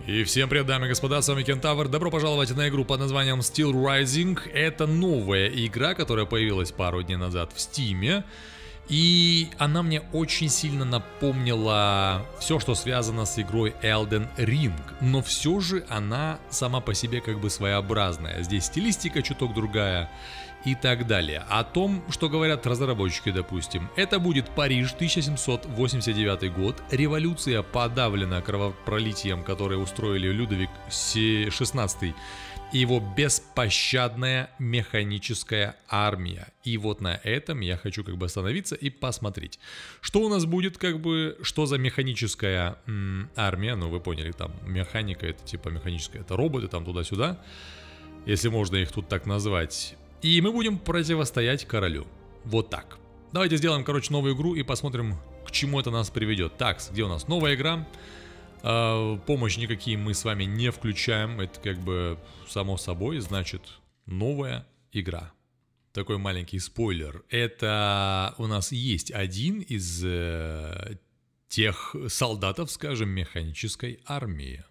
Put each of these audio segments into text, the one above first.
И всем привет, дамы и господа, с вами Кентавр. Добро пожаловать на игру под названием Steel Rising. Это новая игра, которая появилась пару дней назад в Стиме. И она мне очень сильно напомнила все, что связано с игрой Elden Ring. Но все же она сама по себе как бы своеобразная. Здесь стилистика чуток другая и так далее. О том, что говорят разработчики, допустим. Это будет Париж, 1789 год. Революция подавлена кровопролитием, которое устроили Людовик XVI. И его беспощадная механическая армия. И вот на этом я хочу как бы остановиться и посмотреть, что у нас будет, как бы, что за механическая армия. Ну вы поняли, там механика, это типа механическая, это роботы там туда-сюда, если можно их тут так назвать. И мы будем противостоять королю. Вот так. Давайте сделаем, короче, новую игру и посмотрим, к чему это нас приведет. Так, где у нас новая игра? Помощь никакие мы с вами не включаем. Это как бы само собой, значит, новая игра. Такой маленький спойлер. Это у нас есть один из тех солдатов, скажем, механической армии.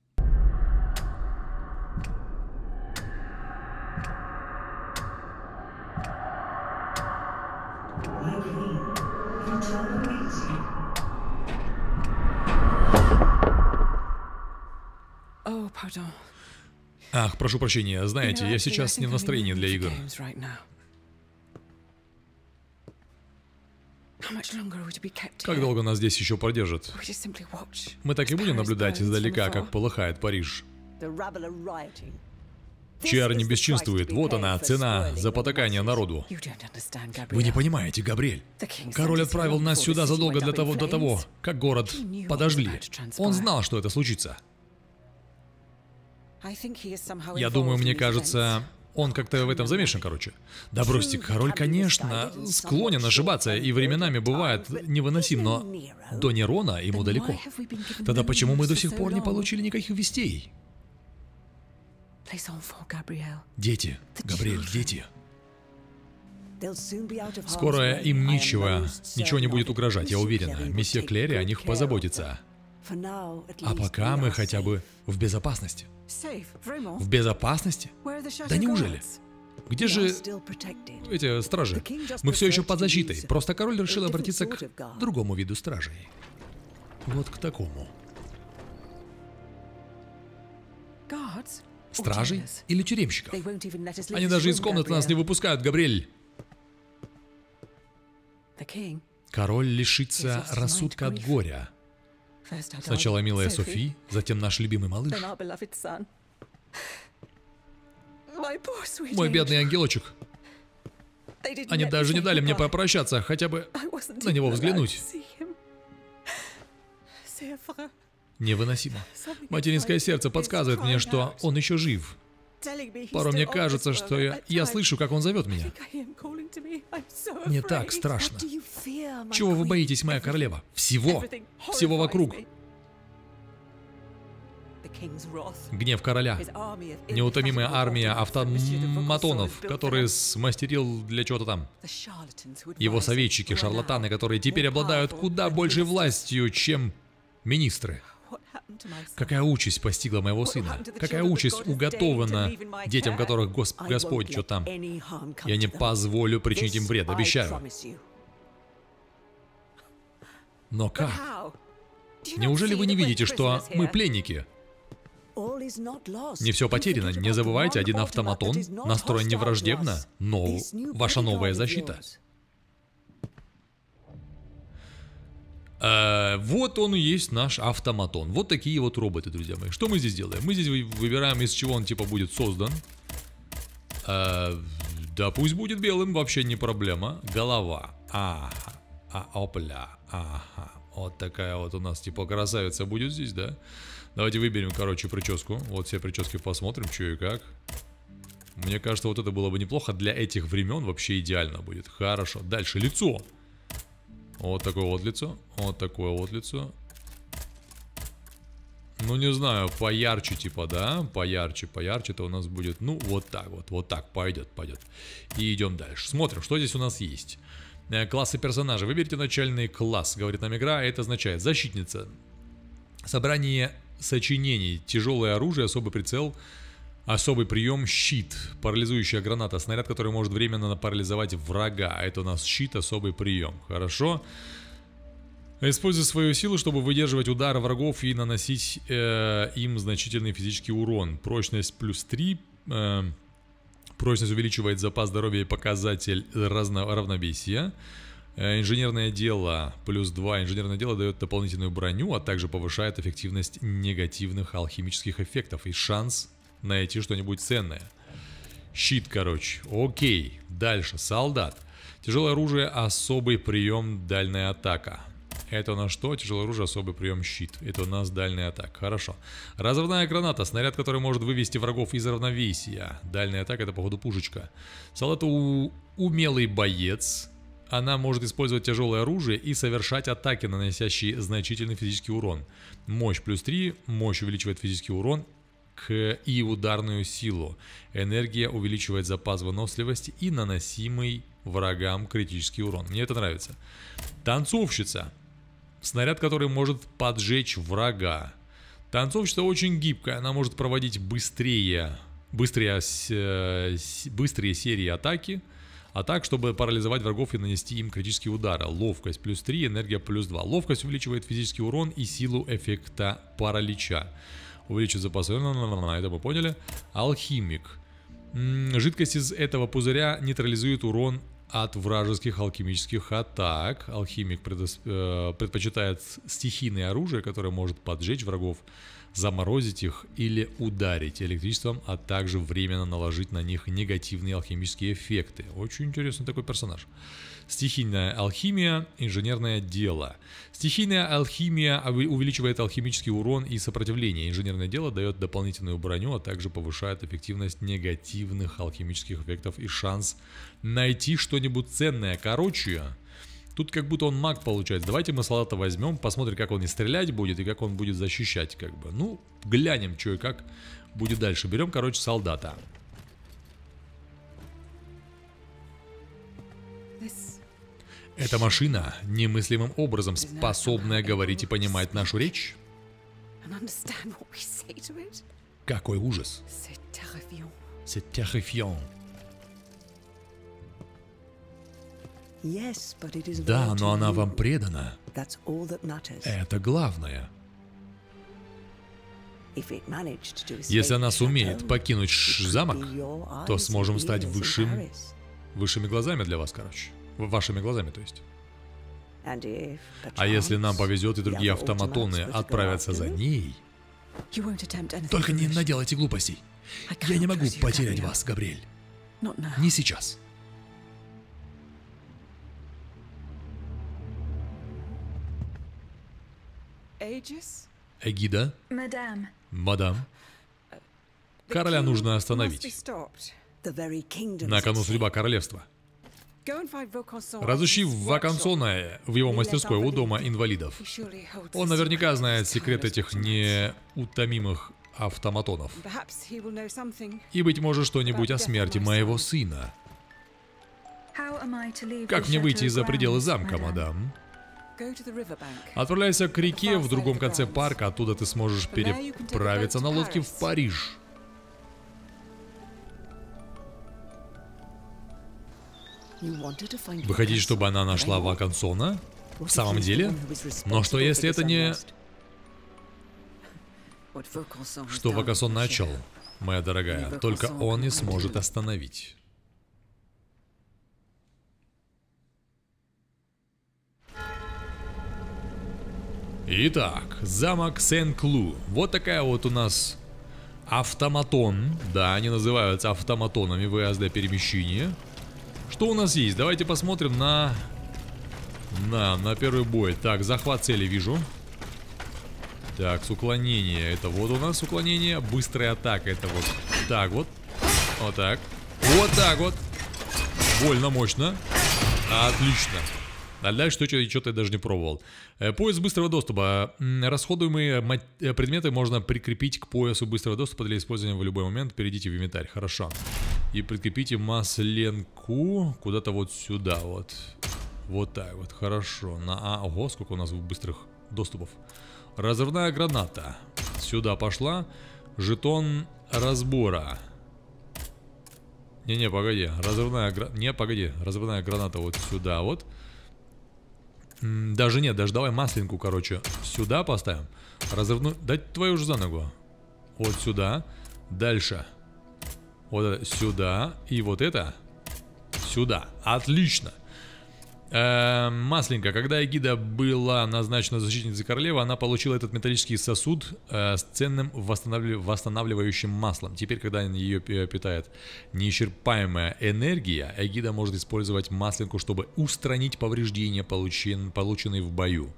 Ах, прошу прощения, знаете, я сейчас не в настроении для игр. Как долго нас здесь еще продержат? Мы так и будем наблюдать издалека, как полыхает Париж. Чернь бесчинствует, вот она, цена за потакание народу. Вы не понимаете, Габриэль. Король отправил нас сюда задолго до того, как город подожгли. Он знал, что это случится. Я думаю, мне кажется, он как-то в этом замешан, короче. Да бросьте, король, конечно, склонен ошибаться и временами бывает невыносим, но до Нерона ему далеко. Тогда почему мы до сих пор не получили никаких вестей? Дети, Габриэль, дети. Скоро им ничего не будет угрожать, я уверена. Месье Клери о них позаботится. А пока мы хотя бы в безопасности. В безопасности? Да неужели? Где же эти стражи? Мы все еще под защитой. Просто король решил обратиться к другому виду стражей. Вот к такому. Стражей или тюремщиков? Они даже из комнаты нас не выпускают, Габриэль. Король лишится рассудка от горя. Сначала милая Софи, затем наш любимый малыш. Мой бедный ангелочек. Они даже не дали мне попрощаться, хотя бы на него взглянуть. Невыносимо. Материнское сердце подсказывает мне, что он еще жив. Порой мне кажется, что я слышу, как он зовет меня. Мне так страшно. Чего вы боитесь, моя королева? Всего. Всего вокруг. Гнев короля. Неутомимая армия автоматонов, которые смастерил для чего-то там. Его советчики, шарлатаны, которые теперь обладают куда большей властью, чем министры. Какая участь постигла моего сына? Какая участь уготована детям, которых Господь что там? Я не позволю причинить им вред, обещаю. Но как? Неужели вы не видите, что мы пленники? Не все потеряно. Не забывайте, один автоматон настроен не враждебно, но ваша новая защита. Вот он и есть наш автоматон. Вот такие вот роботы, друзья мои. Что мы здесь делаем? Мы здесь выбираем, из чего он типа будет создан. Да пусть будет белым, вообще не проблема. Голова. Ага. Опля. Ага. Вот такая вот у нас типа красавица будет здесь, да? Давайте выберем, короче, прическу. Вот все прически посмотрим, что и как. Мне кажется, вот это было бы неплохо. Для этих времен вообще идеально будет. Хорошо. Дальше лицо. Вот такое вот лицо. Вот такое вот лицо. Ну, не знаю, поярче типа, да? Поярче, поярче-то у нас будет, ну, вот так вот. Вот так пойдет. И идем дальше. Смотрим, что здесь у нас есть. Классы персонажа. Выберите начальный класс, говорит нам игра. Это означает защитница. Собрание сочинений. Тяжелое оружие, особый прицел, особый прием, щит. Парализующая граната. Снаряд, который может временно парализовать врага. Это у нас щит, особый прием. Хорошо. Используй свою силу, чтобы выдерживать удары врагов и наносить им значительный физический урон. Прочность плюс 3. Прочность увеличивает запас здоровья и показатель равновесия. Инженерное дело плюс 2. Инженерное дело дает дополнительную броню, а также повышает эффективность негативных алхимических эффектов и шанс найти что-нибудь ценное. Щит, короче. Окей. Дальше. Солдат. Тяжелое оружие, особый прием, дальняя атака. Это у нас что? Тяжелое оружие, особый прием, щит. Это у нас дальняя атака. Хорошо. Разрывная граната. Снаряд, который может вывести врагов из равновесия. Дальняя атака, это походу пушечка. Солдат умелый боец. Она может использовать тяжелое оружие и совершать атаки, наносящие значительный физический урон. Мощь плюс 3. Мощь увеличивает физический урон и ударную силу. Энергия увеличивает запас выносливости и наносимый врагам критический урон. Мне это нравится. Танцовщица. Снаряд, который может поджечь врага. Танцовщица очень гибкая. Она может проводить быстрые серии атаки. Атак, чтобы парализовать врагов и нанести им критические удары. Ловкость плюс 3, энергия плюс 2. Ловкость увеличивает физический урон и силу эффекта паралича. Увеличивает запас. Это мы поняли. Алхимик. Жидкость из этого пузыря нейтрализует урон от вражеских алхимических атак. Алхимик предпочитает стихийное оружие, которое может поджечь врагов, заморозить их или ударить электричеством, а также временно наложить на них негативные алхимические эффекты. Очень интересный такой персонаж. Стихийная алхимия, инженерное дело. Стихийная алхимия увеличивает алхимический урон и сопротивление. Инженерное дело дает дополнительную броню, а также повышает эффективность негативных алхимических эффектов и шанс найти что-нибудь ценное. Короче, тут как будто он маг получается. Давайте мы солдата возьмем, посмотрим, как он и стрелять будет, и как он будет защищать, как бы. Ну, глянем, что и как будет дальше. Берем, короче, солдата. Эта машина немыслимым образом способная говорить и понимать нашу речь. Какой ужас. C'est terrifiant. Да, но она вам предана. Это главное. Если она сумеет покинуть замок, то сможем стать высшими глазами для вас, короче. Вашими глазами, то есть. А если нам повезет и другие автоматоны отправятся за ней... Только не наделайте глупостей. Я не могу потерять вас, Габриэль. Не сейчас. Эгида? Мадам? Короля нужно остановить. На кону судьба королевства. Разыщи Вакансона в его мастерской у дома инвалидов. Он наверняка знает секрет этих неутомимых автоматонов. И, быть может, что-нибудь о смерти моего сына. Как мне выйти за пределы замка, мадам? Отправляйся к реке в другом конце парка, оттуда ты сможешь переправиться на лодке в Париж. Вы хотите, чтобы она нашла Вакансона? В самом деле? Но что если это не... Что Вакансон начал, моя дорогая, только он и сможет остановить. Итак, замок Сен-Клу. Вот такая вот у нас автоматон. Да, они называются автоматонами выезда перемещения. Что у нас есть? Давайте посмотрим на первый бой. Так, захват цели вижу. Так, с уклонения. Это вот у нас уклонение. Быстрая атака. Это вот так вот. Вот так. Вот так вот. Больно мощно. Отлично. А дальше что-то я даже не пробовал. Поиск быстрого доступа. Расходуемые предметы можно прикрепить к поясу быстрого доступа для использования в любой момент. Перейдите в инвентарь. Хорошо. И прикрепите масленку куда-то вот сюда вот. Вот так вот. Хорошо. Ого, сколько у нас быстрых доступов. Разрывная граната. сюда пошла. Жетон разбора. Не-не, погоди. Разрывная граната вот сюда вот. Даже нет, даже давай маслинку, короче, сюда поставим. Разрывную... Дать твою же за ногу. Вот сюда. Дальше. Вот это сюда. И вот это сюда. Отлично. Масленька, когда Эгида была назначена защитницей королевы, она получила этот металлический сосуд с ценным восстанавливающим маслом. Теперь, когда ее питает неисчерпаемая энергия, Эгида может использовать масленку, чтобы устранить повреждения, полученные в бою.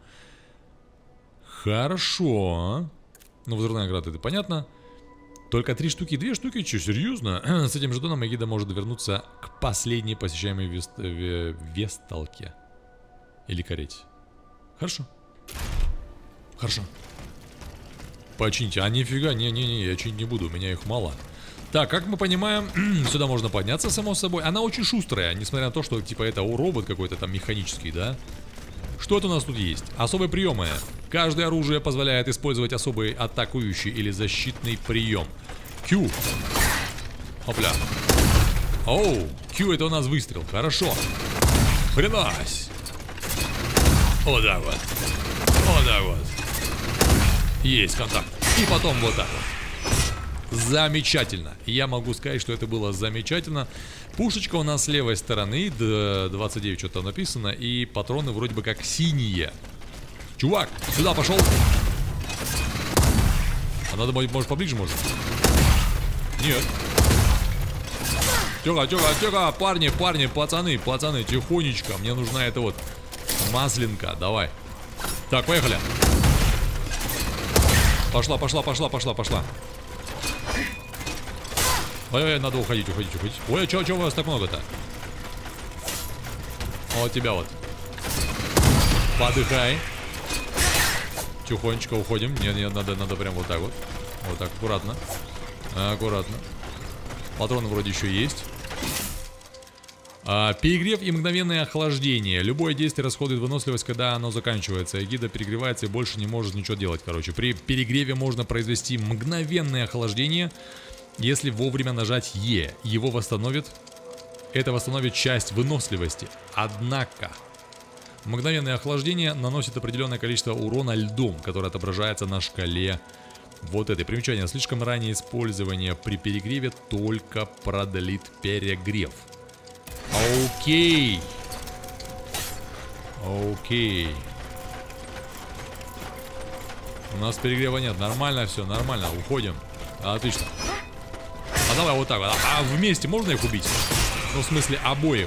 Хорошо. Ну, взрывная граната, это понятно. Только 3 штуки, 2 штуки? Че, серьезно? С этим жетоном Эгида может вернуться к последней посещаемой весталке. Или карете. Хорошо. Хорошо. Почините. А нифига, не-не-не, я чинить не буду, у меня их мало. Так, как мы понимаем, сюда можно подняться, само собой. Она очень шустрая, несмотря на то, что типа это робот какой-то там механический, да? Что это у нас тут есть? Особые приемы. Каждое оружие позволяет использовать особый атакующий или защитный прием. Q. Опля. Оу, Q это у нас выстрел. Хорошо. Хренась. Вот так вот. Вот так вот. Есть контакт. И потом вот так вот. Замечательно. Я могу сказать, что это было замечательно. Пушечка у нас с левой стороны. 29 что-то написано. И патроны вроде бы как синие. Чувак, сюда пошел. А надо, может, поближе, может? Нет. Тихо, тихо, тихо. Парни, пацаны, тихонечко. Мне нужна эта вот масленка. Давай. Так, поехали. Пошла. Ой, надо уходить. Ой, а чё у вас так много-то? Вот тебя вот. Подыхай. Тихонечко уходим. Нет, надо прям вот так вот. Вот так, аккуратно. Аккуратно. Патроны вроде еще есть. Перегрев и мгновенное охлаждение. Любое действие расходует выносливость, когда оно заканчивается. Эгида перегревается и больше не может ничего делать, короче. При перегреве можно произвести мгновенное охлаждение, если вовремя нажать Е. Его восстановит. Это восстановит часть выносливости. Однако мгновенное охлаждение наносит определенное количество урона льдом, который отображается на шкале вот этой. Примечание. Слишком раннее использование при перегреве только продлит перегрев. Окей. У нас перегрева нет. Нормально все, нормально. Уходим. Отлично. А давай вот так вот. А вместе можно их убить? Ну, в смысле, обоих.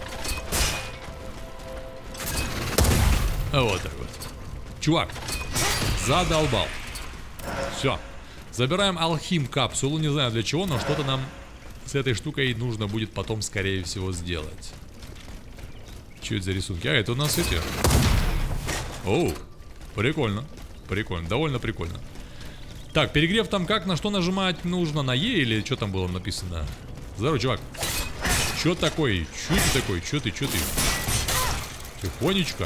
Вот так вот. Чувак, задолбал. Все. Забираем алхим капсулу. Не знаю для чего, но что-то нам с этой штукой нужно будет потом, скорее всего, сделать. Что это за рисунки? А, это у нас эти. Оу, прикольно. Прикольно, довольно прикольно. Так, перегрев там как? На что нажимать нужно? На Е или что там было написано? Здорово, чувак. Что такое? Что ты такой? Что ты? Тихонечко.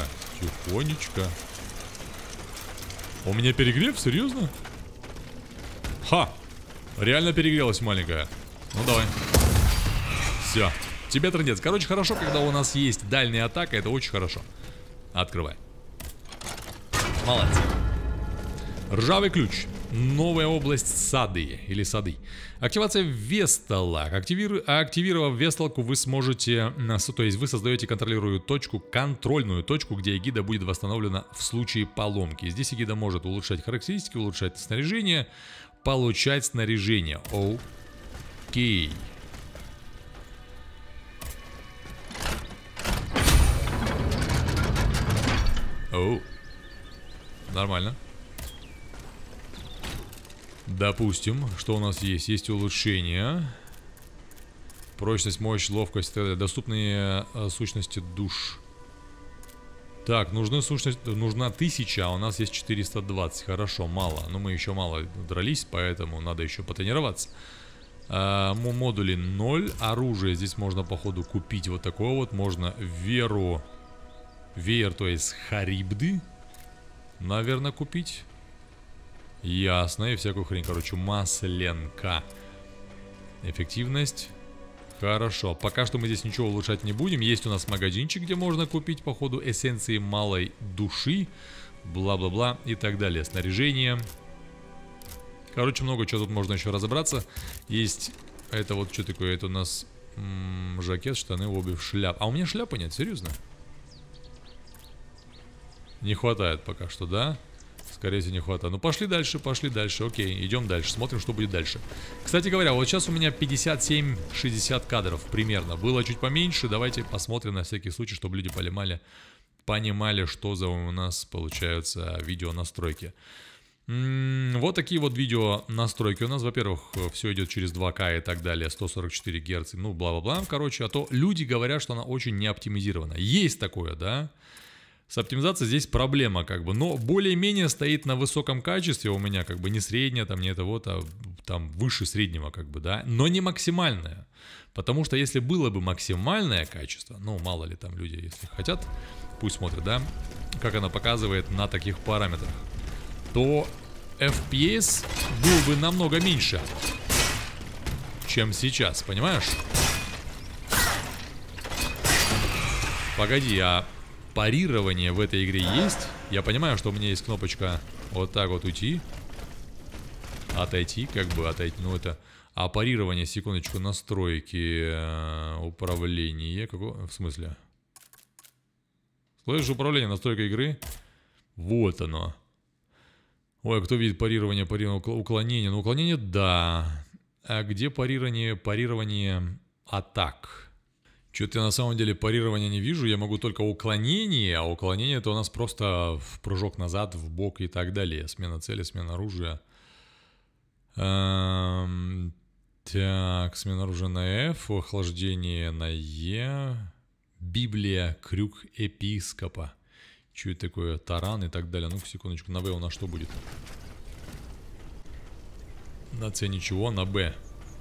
У меня перегрев? Серьезно? Ха! Реально перегрелась маленькая. Ну давай. Все. Тебе трындец. Короче, хорошо, когда у нас есть дальняя атака. Это очень хорошо. Открывай. Молодец. Ржавый ключ. Новая область сады. Или сады. Активация Вестала. Активировав Весталку, вы сможете... То есть вы создаете контрольную точку, где Эгида будет восстановлена в случае поломки. Здесь Эгида может улучшать характеристики, улучшать снаряжение, получать снаряжение. Окей. Оу. Нормально. Допустим, что у нас есть? Есть улучшения. Прочность, мощь, ловкость. Доступные сущности душ. Так, нужна 1000, а у нас есть 420. Хорошо, мало. Но мы еще мало дрались, поэтому надо еще потренироваться. Модули 0. Оружие здесь можно, походу, купить вот такое вот. Можно веер, то есть харибды, наверное, купить. Ясно, и всякую хрень. Короче, масленка. Эффективность. Хорошо. Пока что мы здесь ничего улучшать не будем. Есть у нас магазинчик, где можно купить, походу, эссенции малой души. Бла-бла-бла и так далее. Снаряжение. Короче, много чего тут можно еще разобраться. Есть... Это вот что такое? Это у нас жакет, штаны, обувь, шляп. А у меня шляпы нет, серьезно? Не хватает пока что, да? Скорее всего, не хватает. Ну, пошли дальше, окей, идем дальше, смотрим, что будет дальше. Кстати говоря, вот сейчас у меня 57-60 кадров примерно. Было чуть поменьше, давайте посмотрим на всякий случай, чтобы люди понимали, что за у нас получаются видео настройки. Вот такие вот видео настройки у нас. Во-первых, все идет через 2К и так далее, 144 Гц, ну, бла-бла-бла. Короче, а то люди говорят, что она очень не оптимизирована. Есть такое, да? С оптимизацией здесь проблема, как бы, но более-менее стоит на высоком качестве у меня, как бы, не средняя, там, не это вот, а там выше среднего, как бы, да, но не максимальная. Потому что если было бы максимальное качество, ну, мало ли там люди, если хотят, пусть смотрят, да, как она показывает на таких параметрах, то FPS был бы намного меньше, чем сейчас, понимаешь? Погоди, а парирование в этой игре есть? Я понимаю, что у меня есть кнопочка вот так вот уйти, отойти, как бы отойти, ну это... А парирование, секундочку, настройки, управление, какого, в смысле? Слышишь, управление, настройка игры? Вот оно. Ой, кто видит парирование, уклонение? Ну, уклонение, да. А где парирование? Парирование атак. Что-то я на самом деле парирования не вижу. Я могу только уклонение. А уклонение это у нас просто в прыжок назад, в бок и так далее. Смена цели, смена оружия. Так, смена оружия на F. Охлаждение на E. Библия, крюк епископа. Что это такое? Таран и так далее. Ну-ка, секундочку. На В у нас что будет? На С ничего, на Б.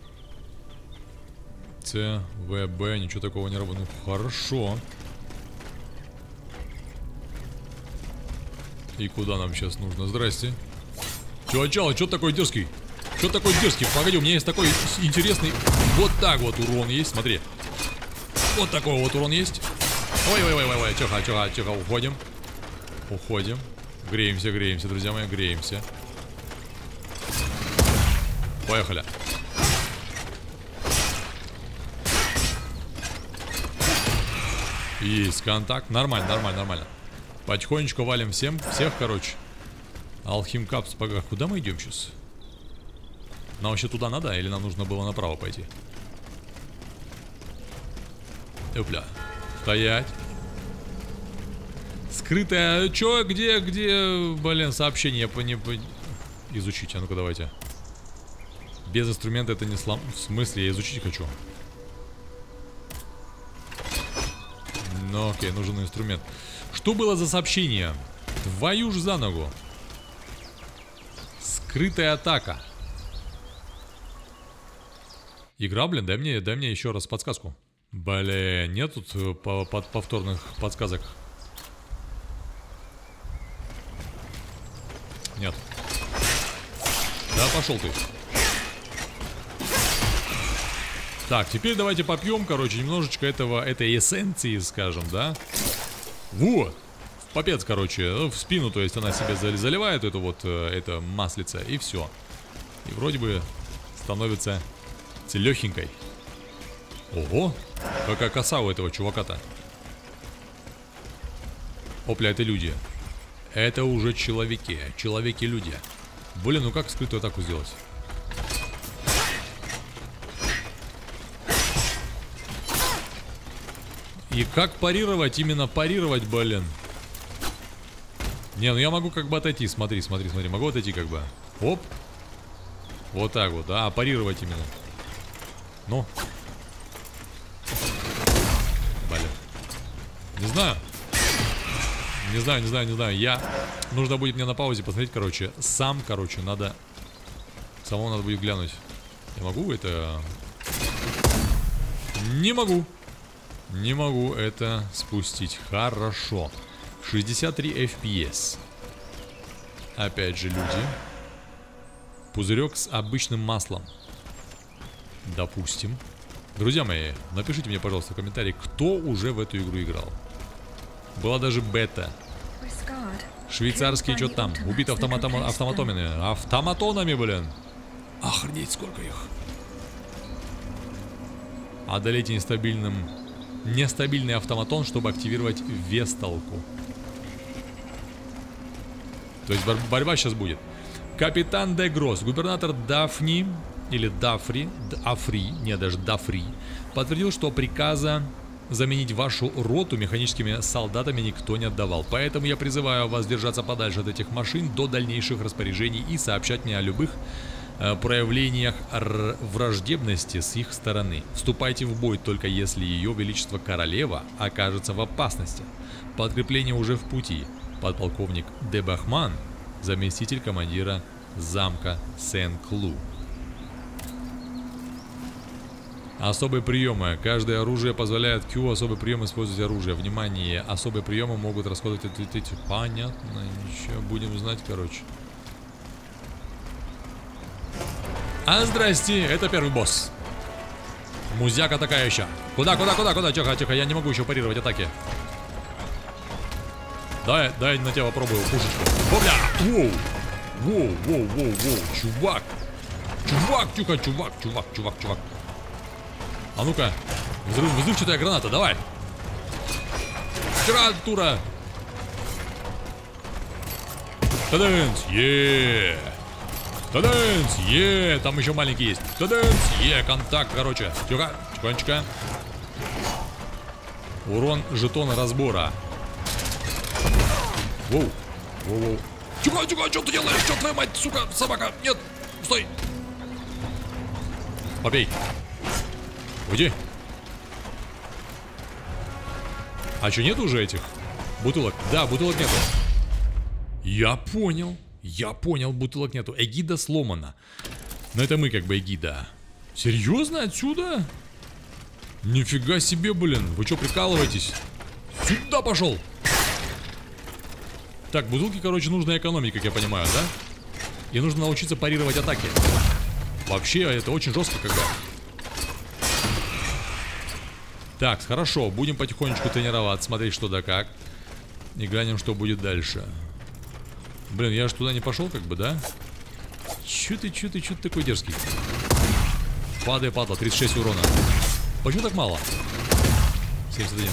С, В, Б. Ничего такого не работает. Ну, хорошо. И куда нам сейчас нужно? Здрасте. Чувачало, что такой дерзкий? Что такой дерзкий? Погоди, у меня есть такой интересный... Вот так вот урон есть, смотри. Вот такой вот урон есть. Ой-ой-ой-ой, тихо, уходим. Уходим. Греемся, друзья мои, греемся. Поехали. Есть контакт. Нормально. Потихонечку валим всех, короче. Алхимкапс, пога. Куда мы идем сейчас? Нам вообще туда надо, или нам нужно было направо пойти? Опля. Стоять. Скрытая. Чё, где, блин, сообщение изучить, а ну-ка давайте. Без инструмента это не слом... В смысле, я изучить хочу. Ну окей, нужен инструмент. Что было за сообщение? Твою ж за ногу. Скрытая атака. Игра, блин, дай мне еще раз подсказку. Блин, нет тут повторных подсказок. Нет. Да, пошел ты. Так, теперь давайте попьем, короче, немножечко этой эссенции, скажем, да? Вот. Попец, короче, в спину, то есть она себе заливает эту вот, это маслице, и все. И вроде бы становится целехенькой. Ого, какая коса у этого чувака-то. Опля, это люди. Это уже человеки-люди. Блин, ну как скрытую атаку сделать? И как парировать, именно парировать, блин. Не, ну я могу как бы отойти, смотри, могу отойти как бы. Оп. Вот так вот, да, парировать именно. Ну. Блин. Не знаю. Нужно будет мне на паузе посмотреть, короче. Самому надо будет глянуть. Я могу это... Не могу это спустить. Хорошо. 63 FPS. Опять же люди. Пузырек с обычным маслом. Допустим. Друзья мои, напишите мне, пожалуйста, в комментарии, кто уже в эту игру играл. Была даже бета. Швейцарские что там? Убиты автоматонами, блин. Охренеть, сколько их. Одолейте нестабильный автоматон, чтобы активировать весталку. То есть борьба сейчас будет. Капитан Де Гросс, губернатор Дафри, подтвердил, что приказа заменить вашу роту механическими солдатами никто не отдавал. Поэтому я призываю вас держаться подальше от этих машин до дальнейших распоряжений и сообщать мне о любых проявлениях враждебности с их стороны. Вступайте в бой только если ее величество королева окажется в опасности. Подкрепление уже в пути. Подполковник Де Бахман, заместитель командира замка Сен-Клу. Особые приемы. Каждое оружие позволяет Q особый прием использовать оружие. Внимание, особые приемы могут расходовать... Понятно, ничего, будем знать, короче. А здрасте, это первый босс. Музяка атакающая. Куда? Тихо, я не могу еще парировать атаки. Дай на тебя попробую пушечку. Бобля! Воу, чувак. Тихо, чувак. А ну-ка, взрывчатая граната, давай. Гранатура. Тадэнс, Тадэнс, там еще маленький есть. Тадэнс, контакт, короче. Тихонечко. Урон жетона разбора. Воу. Тихо, что ты делаешь? Что, твоя мать, сука, собака? Нет, стой. Побей. Уйди. А что, нет уже этих бутылок? Да, бутылок нету. Я понял, бутылок нету. Эгида сломана. Но это мы как бы эгида. Серьезно, отсюда? Нифига себе, блин. Вы что, прикалываетесь? Сюда пошел. Так, бутылки, короче, нужно экономить, как я понимаю, да? И нужно научиться парировать атаки. Вообще, это очень жестко когда. Так, хорошо, будем потихонечку тренироваться, смотреть что да как. И глянем, что будет дальше. Блин, я же туда не пошел, как бы, да? Чё ты такой дерзкий? Падай, падла, 36 урона. Почему так мало? 71.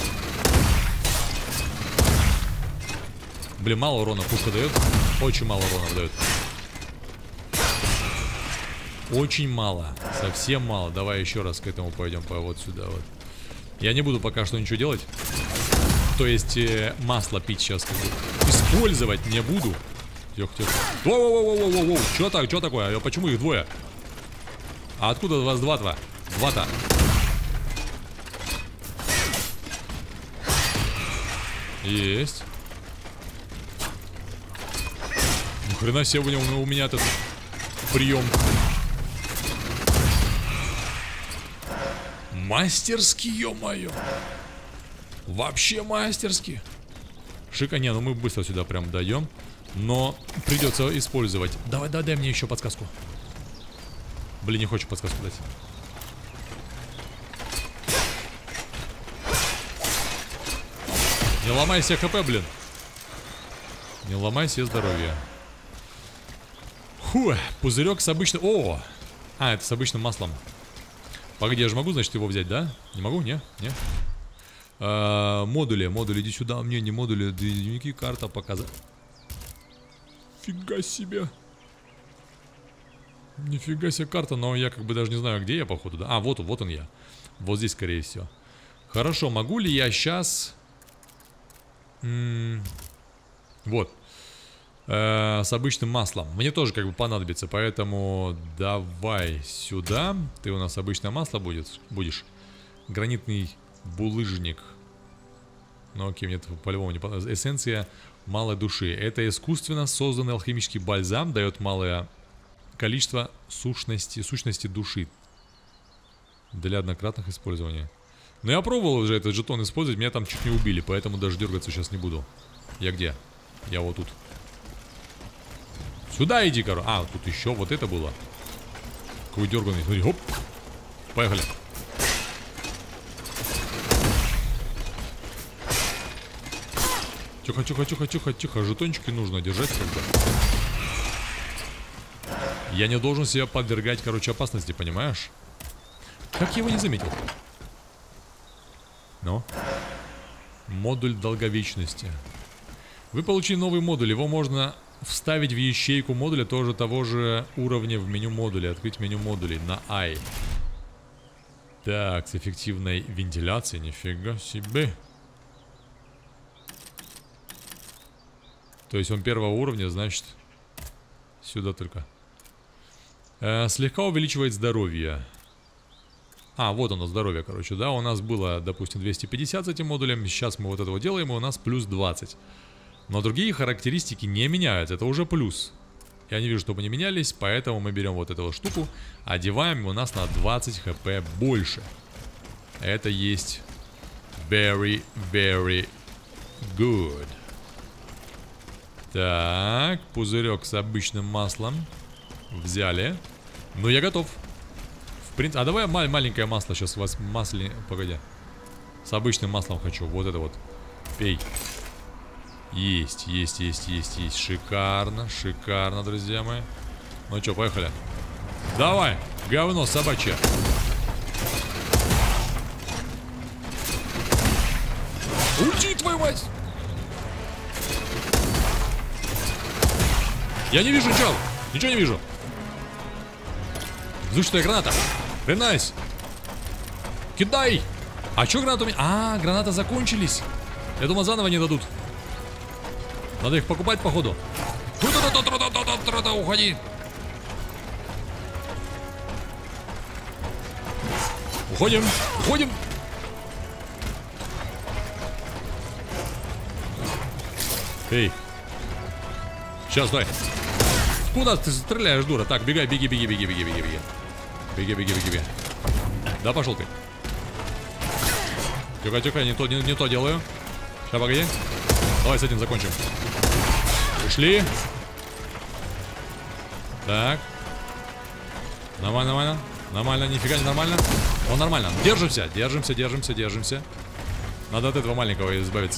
Блин, мало урона пушка дает. Очень мало урона дает. Очень мало, совсем мало. Давай еще раз к этому пойдем, вот сюда вот. Я не буду пока что ничего делать. То есть масло пить сейчас как бы. Использовать не буду. Тихо. Воу. Что такое? Почему их двое? А откуда у вас два-то? Два-то. Есть. Ни хрена себе у меня этот прием. Мастерски, ё-моё. Вообще мастерски. Шика, не, ну мы быстро сюда прям дойдем. Но придется использовать. Давай, дай мне еще подсказку. Блин, не хочу подсказку дать. Не ломай себе хп, блин. Не ломай себе здоровье. Фу, пузырек с обычным... О! А, это с обычным маслом. Погоди, я же могу, значит, его взять, да? Не могу? Не? Модули, иди сюда. Мне не модули, дневники, карта показать. Фига себе. Нифига себе карта, но я как бы даже не знаю, где я, походу, да? А, вот он я. Вот здесь, скорее всего. Хорошо, могу ли я сейчас... Вот. С обычным маслом. Мне тоже как бы понадобится, поэтому давай сюда. Ты у нас обычное масло будешь. Гранитный булыжник. Ну окей, мне это по-любому не понадобится. Эссенция малой души. Это искусственно созданный алхимический бальзам. Дает малое количество сущности души. Для однократных использований. Но я пробовал уже этот жетон использовать. Меня там чуть не убили, поэтому даже дергаться сейчас не буду. Я где? Я вот тут. Сюда иди, короче. А, тут еще вот это было. Какой дерганый. Смотри, хоп. Поехали. Тихо, тихо, тихо, тихо, тихо. Жетончики нужно держать как бы. Я не должен себя подвергать, короче, опасности, понимаешь? Как я его не заметил? Ну? Модуль долговечности. Вы получили новый модуль. Его можно вставить в ячейку модуля тоже того же уровня в меню модуля. Открыть меню модулей на I. Так, с эффективной вентиляцией. Нифига себе. То есть он первого уровня, значит, сюда только. Слегка увеличивает здоровье. А, вот оно, здоровье, короче, да. У нас было, допустим, 250 с этим модулем. Сейчас мы вот этого делаем, и у нас плюс 20. Но другие характеристики не меняются. Это уже плюс. Я не вижу, чтобы они менялись, поэтому мы берем вот эту вот штуку, одеваем, и у нас на 20 хп больше. Это есть very, very good. Так, пузырек с обычным маслом взяли. Ну, я готов. В принципе, а давай маленькое масло сейчас у вас масле... Погоди. С обычным маслом хочу. Вот это вот. Пей. Есть, есть, есть, есть, есть. Шикарно, шикарно, друзья мои. Ну что, поехали. Давай, говно собачье. Уйди, твою мать! Я не вижу ничего. Ничего не вижу. Взрывчатая граната. Хренайс. Кидай. А что гранаты у меня? А, гранаты закончились. Я думал, заново не дадут. Надо их покупать, походу. Уходи. Уходим. Уходим. Эй. Сейчас, давай. Куда ты стреляешь, дура? Так, бегай, беги, беги, беги, беги, беги, беги. Беги, беги, беги, беги. Да, пошел ты. Тихо, тихо, не то делаю. Сейчас, погоди. Давай с этим закончим. Ушли. Так. Нормально, нормально. Нормально, нифига не нормально. О, нормально. Держимся, держимся, держимся, держимся. Надо от этого маленького избавиться.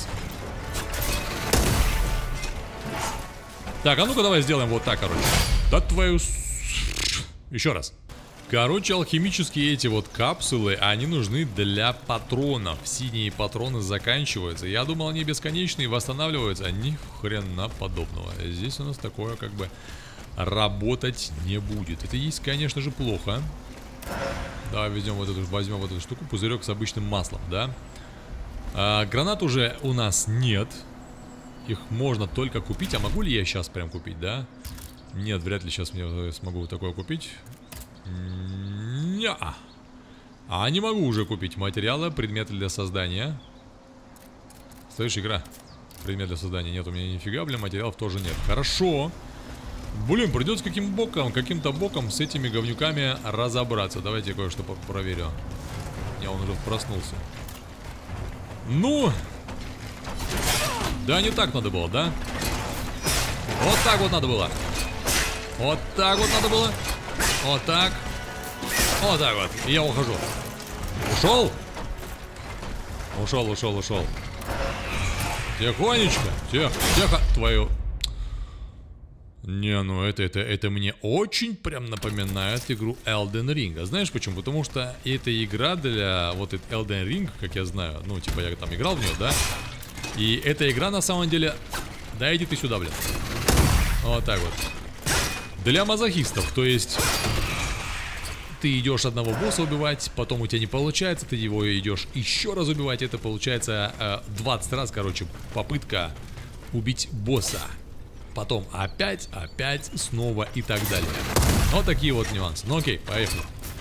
Так, а ну-ка давай сделаем вот так, короче. Да твою... Еще раз. Короче, алхимические эти вот капсулы, они нужны для патронов. Синие патроны заканчиваются. Я думал, они бесконечные, восстанавливаются. Ни хрена подобного. Здесь у нас такое как бы работать не будет. Это есть, конечно же, плохо. Давай возьмем вот эту штуку. Пузырек с обычным маслом, да? Гранат уже у нас нет. Их можно только купить. А могу ли я сейчас прям купить, да? Нет, вряд ли сейчас я смогу такое купить. Не-а. А не могу уже купить материалы, предметы для создания. Слышь, игра. Предмет для создания нет у меня нифига, блин, материалов тоже нет. Хорошо. Блин, придется каким-то боком с этими говнюками разобраться. Давайте я кое-что проверю. Не, он уже проснулся. Ну... Да, не так надо было, да? Вот так вот надо было. Вот так вот надо было. Вот так. Вот так вот. И я ухожу. Ушел? Ушел, ушел, ушел. Тихонечко. Тихо, тихо. Твою... Не, ну это мне очень прям напоминает игру Elden Ring. А знаешь почему? Потому что эта игра для... Вот этот Elden Ring, как я знаю. Ну, типа я там играл в нее, да? И эта игра на самом деле... Да иди ты сюда, блин. Вот так вот. Для мазохистов, то есть... Ты идешь одного босса убивать, потом у тебя не получается, ты его идешь еще раз убивать. Это получается 20 раз, короче, попытка убить босса. Потом опять, снова и так далее. Вот такие вот нюансы. Ну окей, поехали.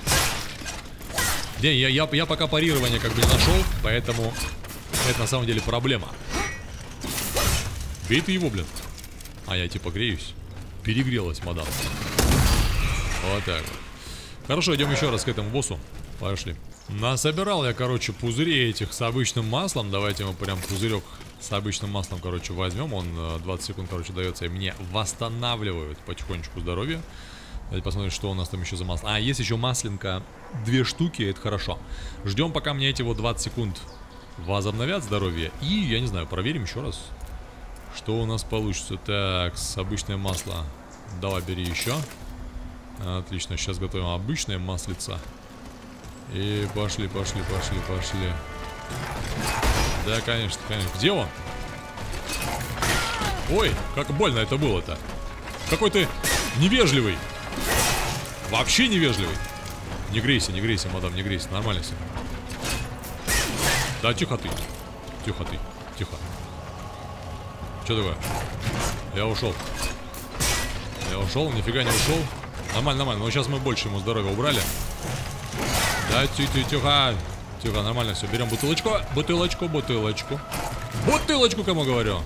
Не, я пока парирование как бы не нашел, поэтому это на самом деле проблема. Бей ты его, блин. А я типа греюсь. Перегрелась, мадам. Вот так вот. Хорошо, идем еще раз к этому боссу. Пошли. Насобирал я, короче, пузырей этих с обычным маслом. Давайте мы прям пузырек с обычным маслом, короче, возьмем. Он 20 секунд, короче, дается, и мне восстанавливают потихонечку здоровье. Давайте посмотрим, что у нас там еще за масло. А, есть еще масленка. 2 штуки, это хорошо. Ждем, пока мне эти вот 20 секунд возобновят здоровье. И, я не знаю, проверим еще раз, что у нас получится. Так, с обычное масло. Давай, бери еще. Отлично, сейчас готовим обычное маслица. И пошли. Да, конечно. Где он? Ой, как больно это было-то. Какой ты невежливый. Вообще невежливый. Не грейся, мадам, не грейся. Нормально все. Да, тихо ты. Тихо. Что такое? Я ушел, нифига не ушел. Нормально. Но сейчас мы больше ему здоровья убрали. Да, тихо, нормально все. Берем бутылочку, кому говорю.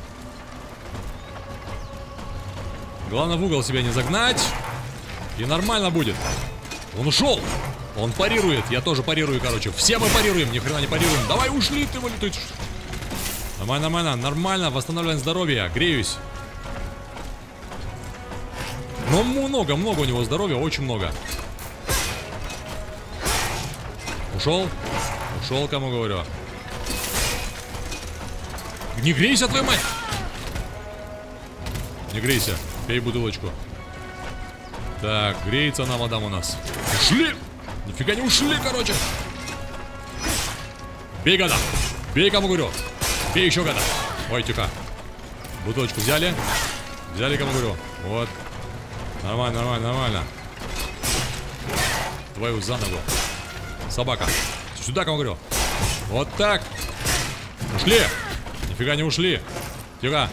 Главное в угол себя не загнать. И нормально будет. Он ушел. Он парирует. Я тоже парирую, короче. Все мы парируем, ни хрена не парируем. Давай, ушли ты, вылетуй. Нормально. Восстанавливаем здоровье. Греюсь. Но много у него здоровья, очень много. Ушел, кому говорю. Не грейся, твою мать. Не грейся, пей бутылочку. Так, греется она, мадам, у нас. Ушли! Нифига не ушли, короче. Бей, гада. Бей, кому говорю. Бей еще, гада. Ой, тихо. Бутылочку взяли, кому говорю. Вот. Нормально. Твою за ногу. Собака. Сюда, кому говорю. Вот так. Ушли. Нифига не ушли. Тихо.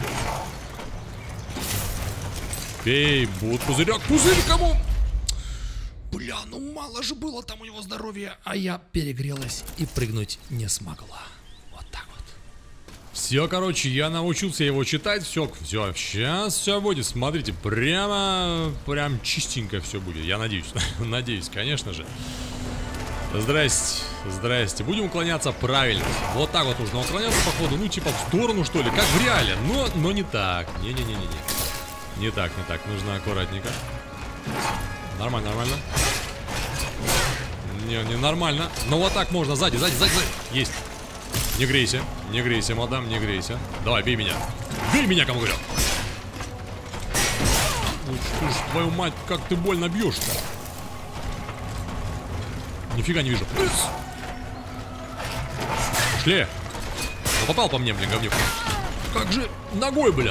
Пей, будет пузырек. Пузырь кому? Бля, ну мало же было там у него здоровья. А я перегрелась и прыгнуть не смогла. Вот так вот. Все, короче, я научился его читать. Все, сейчас все будет. Смотрите, прям чистенько все будет. Я надеюсь. Надеюсь, конечно же. Здрасте. Будем уклоняться правильно. Вот так вот нужно уклоняться, походу. Ну, типа в сторону, что ли, как в реале. Но не так. Не так. Нужно аккуратненько. Нормально. Не нормально. Но вот так можно. Сзади. Есть. Не грейся, мадам, не грейся. Давай, бей меня. Кому говорю. Ну что ж, твою мать, как ты больно бьешь-то. Нифига не вижу. Шли. Он попал по мне, блин, говнюк. Как же ногой, блин.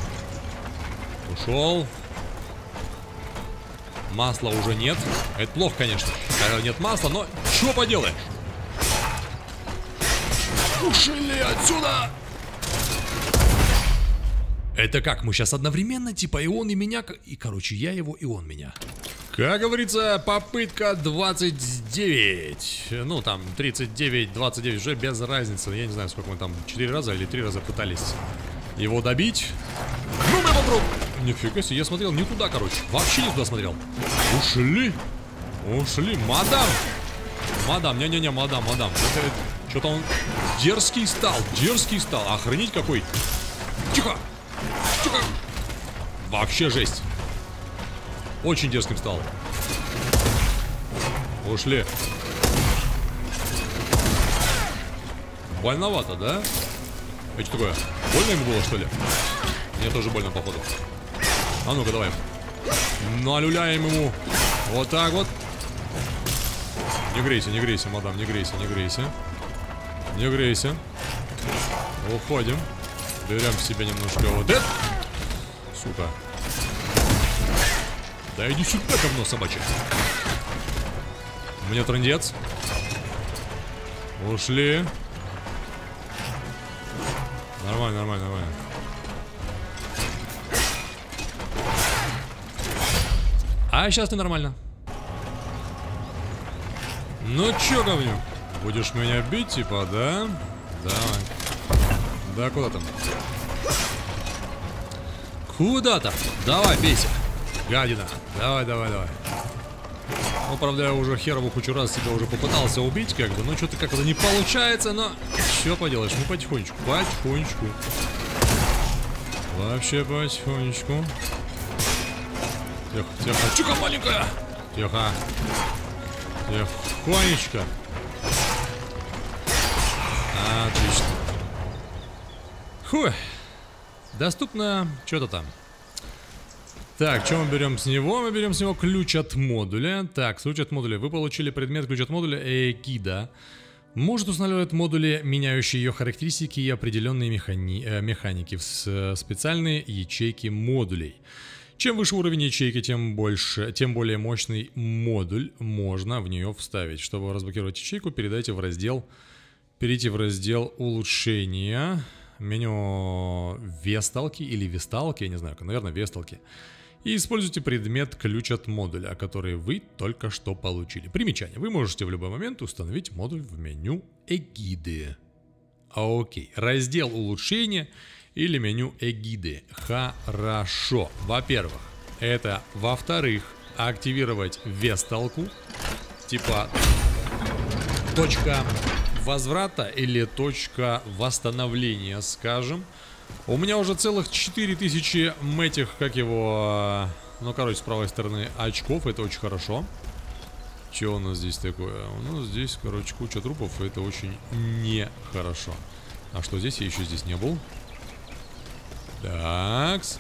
Ушел. Масла уже нет. Это плохо, конечно, когда нет масла, но что поделаешь. Ушли отсюда. Это как? Мы сейчас одновременно, типа, и он, и меня. И, короче, я его, и он меня. Как говорится, попытка 29. Ну, там, 39, 29, уже без разницы. Я не знаю, сколько мы там, 4 раза или 3 раза пытались его добить. Ну, мы попробуем. Нифига себе, я смотрел не туда, короче. Вообще не туда смотрел. Ушли. Мадам, не-не-не, мадам. Что-то он дерзкий стал. Охренеть какой. Тихо. Вообще жесть. Очень дерзким стал. Ушли. Больновато, да? Это что такое? Больно ему было, что ли? Мне тоже больно, походу. А ну-ка, давай. Налюляем ему. Вот так вот. Не грейся, мадам, не грейся. Уходим. Берем себе немножко вот это. Сука. Да иди сюда, говно собачье. Мне трындец. Ушли. Нормально. А сейчас ты нормально. Ну чё, говнюк? Будешь меня бить, типа, да? Давай. Да куда там? Куда там? Давай, бейся. Гадина. Давай. Ну, правда, я уже херово кучу раз себя уже попытался убить, как бы, но что-то как-то не получается, но что поделаешь, мы потихонечку, потихонечку. Вообще потихонечку. Тихо, тихо, чука маленькая! Тихо. Тихонечко. Отлично. Фу. Доступно что-то там. Так, что мы берем с него? Мы берем с него ключ от модуля. Так, ключ от модуля. Вы получили предмет ключ от модуля Эгида. Может устанавливать модули, меняющие ее характеристики и определенные механики в специальные ячейки модулей. Чем выше уровень ячейки, тем более мощный модуль можно в нее вставить. Чтобы разблокировать ячейку, перейдите в раздел улучшения. Меню весталки или весталки, я не знаю, наверное, весталки. И используйте предмет ключ от модуля, который вы только что получили. Примечание. Вы можете в любой момент установить модуль в меню Эгиды. Окей. Раздел улучшения или меню Эгиды. Хорошо. Во-первых, это. Во-вторых, активировать весталку. Типа точка возврата или точка восстановления, скажем. У меня уже целых 4000 этих, как его, ну, короче, с правой стороны очков, это очень хорошо. Что у нас здесь такое? У нас здесь, короче, куча трупов, и это очень нехорошо. А что здесь? Я еще здесь не был. Такс.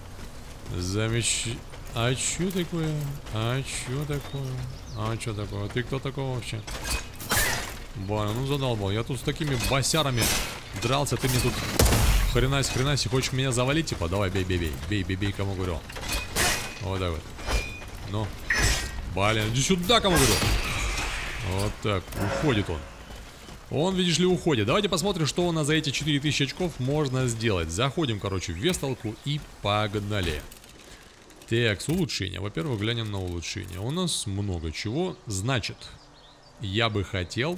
А что такое? А что такое? А что такое? Ты кто такой вообще? Бля, ну задолбал. Я тут с такими босярами дрался, ты мне тут... Хренаси, хочешь меня завалить? Типа, давай, бей, кому говорю. Вот так вот. Ну, блин, иди сюда, кому говорю. Вот так, уходит он. Он, видишь ли, уходит. Давайте посмотрим, что у нас за эти 4000 очков можно сделать. Заходим, короче, в весталку и погнали. Так, с улучшения. Во-первых, глянем на улучшение. У нас много чего. Значит, я бы хотел...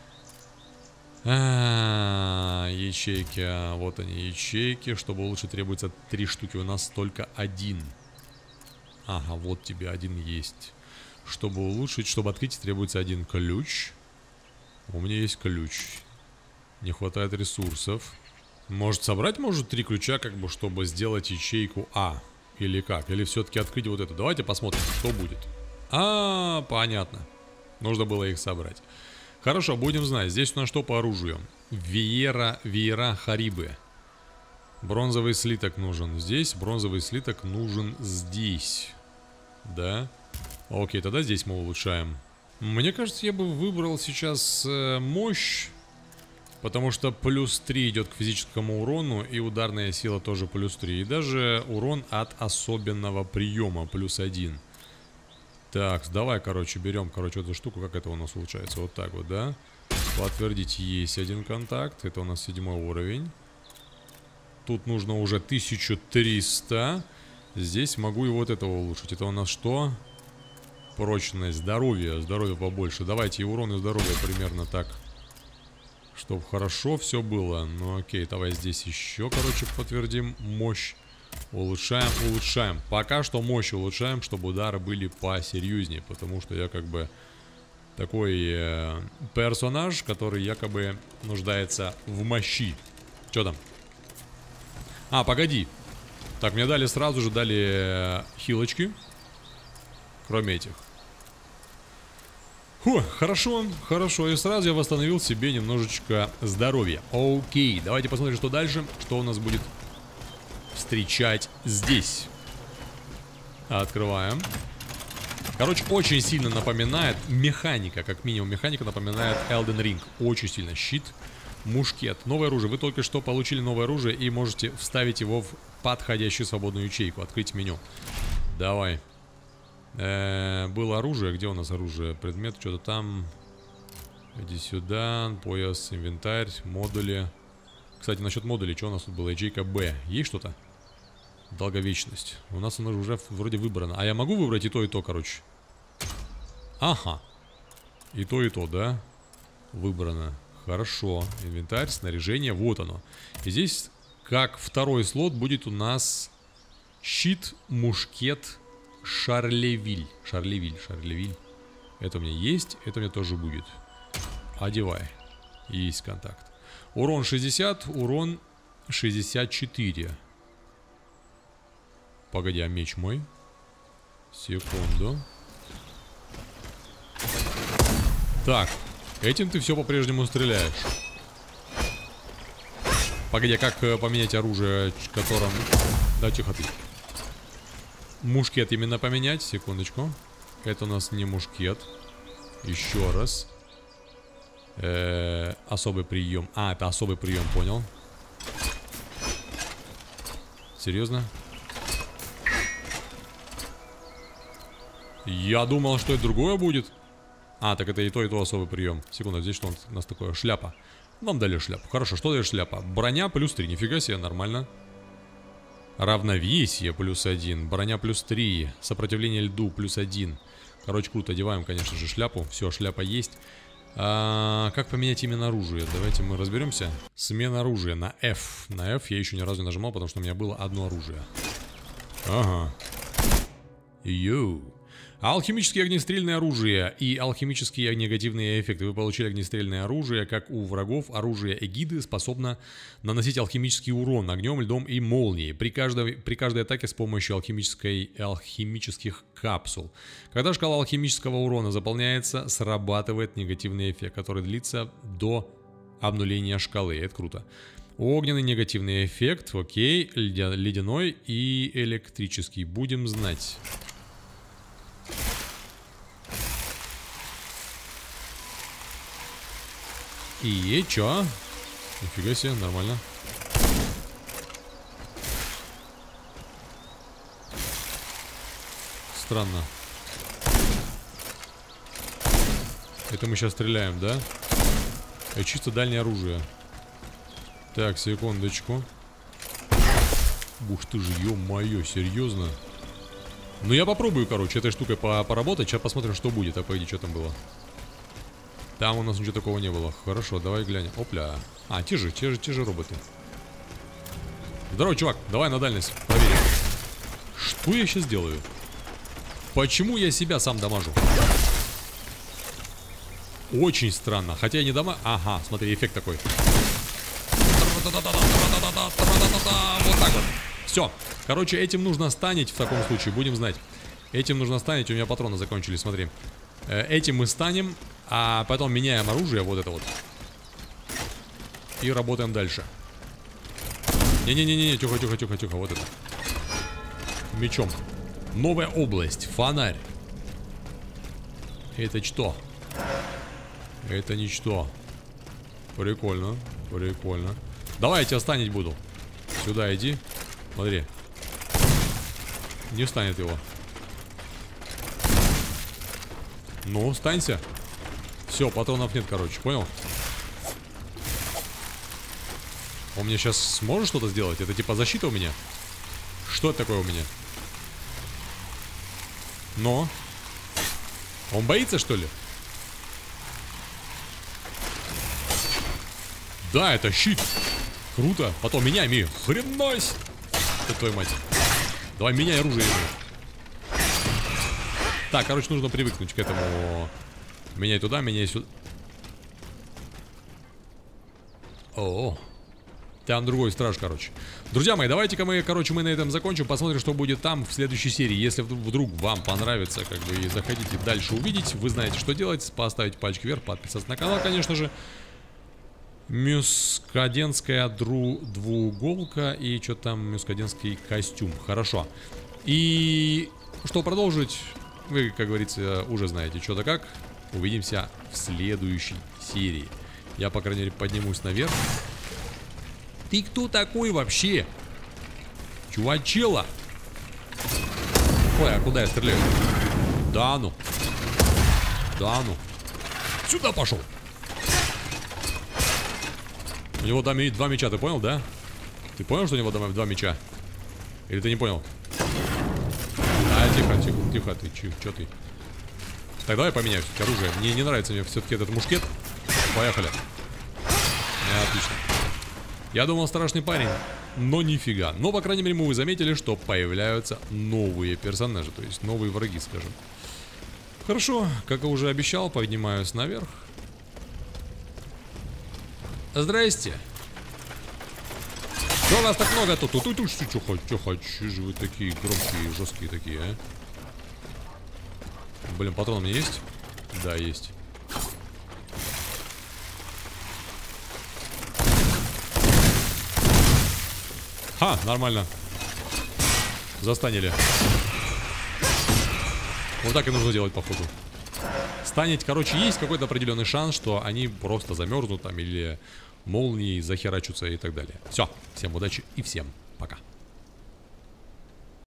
ячейки, вот они, ячейки. Чтобы улучшить, требуется 3 штуки. У нас только 1. Ага, вот тебе 1 есть. Чтобы улучшить, чтобы открыть, требуется 1 ключ. У меня есть ключ. Не хватает ресурсов. Может собрать, может 3 ключа, как бы, чтобы сделать ячейку А. Или как? Или все-таки открыть вот это. Давайте посмотрим, что будет. Понятно. Нужно было их собрать. Хорошо, будем знать. Здесь у нас что по оружию? Веера Харибы. Бронзовый слиток нужен здесь. Бронзовый слиток нужен здесь. Да? Окей, тогда здесь мы улучшаем. Мне кажется, я бы выбрал сейчас мощь. Потому что плюс 3 идет к физическому урону. И ударная сила тоже плюс 3. И даже урон от особенного приема плюс 1. Так, давай, короче, берем, эту штуку. Как это у нас получается? Вот так вот, да? Подтвердить, есть 1 контакт. Это у нас 7-й уровень. Тут нужно уже 1300. Здесь могу и вот этого улучшить. Это у нас что? Прочность, здоровье. Здоровье побольше. Давайте и урон, и здоровье примерно так. Чтобы хорошо все было. Ну окей, давай здесь еще, короче, подтвердим мощь. Улучшаем. Пока что мощь улучшаем, чтобы удары были посерьезнее. Потому что я как бы такой персонаж, который якобы нуждается в мощи. Что там? Погоди. Так, мне дали сразу же, хилочки. Кроме этих. Хорошо. И сразу я восстановил себе немножечко здоровья. Окей, давайте посмотрим, что дальше. Что у нас будет встречать здесь. Открываем. Короче, очень сильно напоминает механика, как минимум механика напоминает Elden Ring. Очень сильно. Щит, мушкет. Новое оружие. Вы только что получили новое оружие и можете вставить его в подходящую свободную ячейку. Открыть меню. Давай. Было оружие. Где у нас оружие? Предмет, что-то там. Иди сюда. Пояс, инвентарь, модули. Кстати, насчет модулей, что у нас тут было? Ячейка Б. Есть что-то? Долговечность. У нас она уже вроде выбрана. А я могу выбрать и то, короче? Ага. И то, да? Выбрано. Хорошо. Инвентарь, снаряжение. Вот оно. И здесь, как второй слот, будет у нас щит, мушкет, Шарлевиль. Это у меня есть, это у меня тоже будет. Одевай. Есть контакт. Урон 60, урон 64. Погоди, а меч мой? Секунду. Так, этим ты все по-прежнему стреляешь. Погоди, а как поменять оружие, которым... Да, тихо ты. Мушкет именно поменять, секундочку. Это у нас не мушкет. Еще раз. Особый прием. А, это особый прием, понял. Серьезно? Я думал, что это другое будет. А, так это и то особый прием. Секунду, здесь что у нас такое? Шляпа. Нам дали шляпу. Хорошо, что дает шляпа? Броня плюс 3. Нифига себе, нормально. Равновесие плюс 1. Броня плюс 3. Сопротивление льду плюс 1. Короче, круто. Одеваем, конечно же, шляпу. Все, шляпа есть. Как поменять именно оружие? Давайте мы разберемся. Смена оружия на F. На F я еще ни разу не нажимал, потому что у меня было одно оружие. Ага. Йоу. Алхимические огнестрельные оружия и алхимические негативные эффекты. Вы получили огнестрельное оружие, как у врагов. Оружие эгиды способно наносить алхимический урон огнем, льдом и молнией при каждой атаке с помощью алхимических капсул. Когда шкала алхимического урона заполняется, срабатывает негативный эффект, который длится до обнуления шкалы. Это круто. Огненный негативный эффект, окей, ледяной и электрический. Будем знать. И чё? Нифига себе, нормально. Странно. Это мы сейчас стреляем, да? Это чисто дальнее оружие. Так, секундочку. Ух ты же, ё-моё, серьезно? Ну я попробую, короче, этой штукой поработать. Сейчас посмотрим, что будет. А пойди, что там было. Там у нас ничего такого не было. Хорошо, давай глянем. Опля. А, те же роботы. Здорово, чувак. Давай на дальность проверим. Что я сейчас делаю? Почему я себя сам дамажу? Очень странно. Хотя я не дамажу. Ага, смотри, эффект такой. Вот так вот. Все. Короче, этим нужно станить в таком случае. Будем знать. Этим нужно станить. У меня патроны закончились, смотри. Этим мы станем. А потом меняем оружие, вот это вот. И работаем дальше. Не-не-не-не, тихо, вот это. Мечом. Новая область, фонарь. Это что? Это ничто. Прикольно, прикольно. Давай я тебя станить буду. Сюда иди. Смотри. Не станет его. Ну, станься. Все, патронов нет, короче, понял? Он мне сейчас сможет что-то сделать? Это типа защита у меня? Что это такое у меня? Но? Он боится, что ли? Да, это щит. Круто. Потом меняй, Ми. Хренось. Это твою мать. Давай, меняй оружие. Так, короче, нужно привыкнуть к этому. Меняй туда, меняй сюда. О, там другой страж, короче. Друзья мои, давайте-ка мы, мы на этом закончим. Посмотрим, что будет там в следующей серии. Если вдруг вам понравится, как бы, и захотите дальше увидеть, вы знаете, что делать. Поставить пальчик вверх, подписаться на канал, конечно же. Мюскаденская двууголка и что там, мюскаденский костюм. Хорошо. И что продолжить, вы, как говорится, уже знаете, что да как. Увидимся в следующей серии. Я, по крайней мере, поднимусь наверх. Ты кто такой вообще? Чувачела. Ой, а куда я стреляю? Да ну. Да ну. Сюда пошел. У него два меча, ты понял, да? Ты понял, что у него два меча? Или ты не понял? А, тихо, ты, чё ты? Так, давай поменяю все-таки оружие. Мне не нравится мне все-таки этот мушкет. Поехали. Отлично. Я думал, страшный парень, но нифига. Но, по крайней мере, мы заметили, что появляются новые персонажи. То есть новые враги, скажем. Хорошо, как и уже обещал, поднимаюсь наверх. Здрасте. Что вас так много тут? Тихо, же вы такие громкие, жесткие такие, а? Блин, патрон у меня есть? Да, есть. Ха, нормально. Застанили. Вот так и нужно делать, походу. Станет, короче, есть какой-то определенный шанс, что они просто замерзнут там или молнией захерачутся и так далее. Все, всем удачи и всем пока.